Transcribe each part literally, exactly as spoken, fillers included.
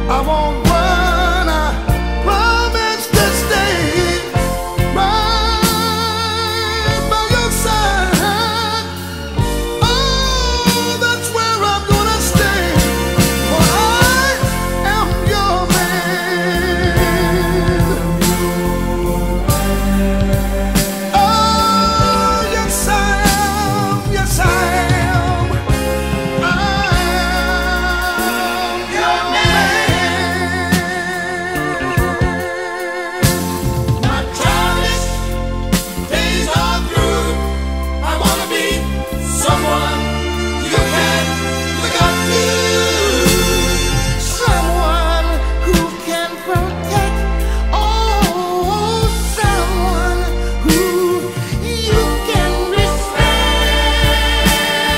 I won't run, I promise to stay right by your side. Oh, that's where I'm gonna stay, for I am your man. Oh, yes I am, yes I am. I am your man. My childish days are through. I wanna be someone you can look up to, someone who can protect. Oh, someone who you can respect.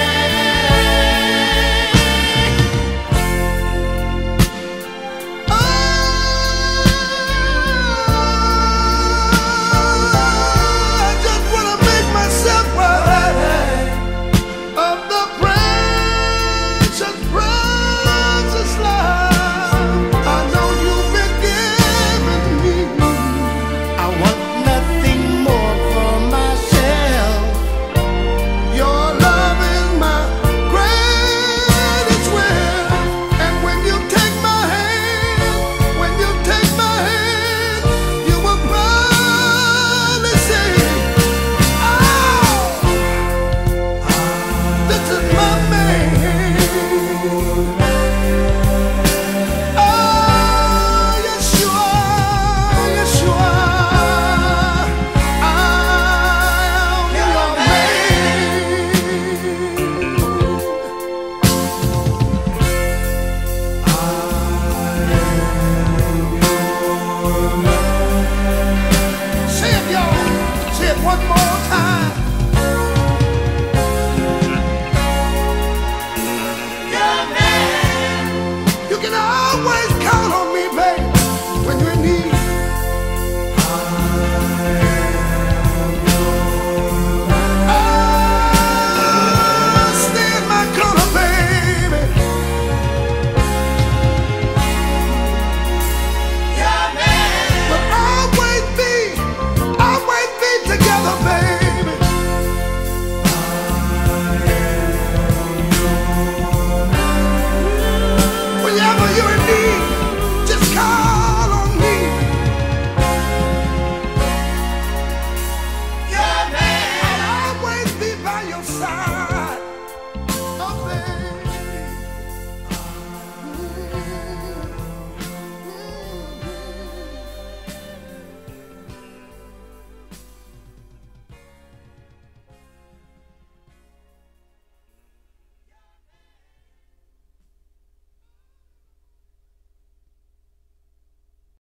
Oh, I just wanna make myself right of the precious, precious love I know you've been giving me. I want nothing more for myself. Your love is my greatest wealth. And when you take my hand, when you take my hand, you will probably say, oh, this is my man. Oh, yes you are, yes you are. I am your man. Say it, y'all. Say it one more time. Your man. You can always count on me, baby.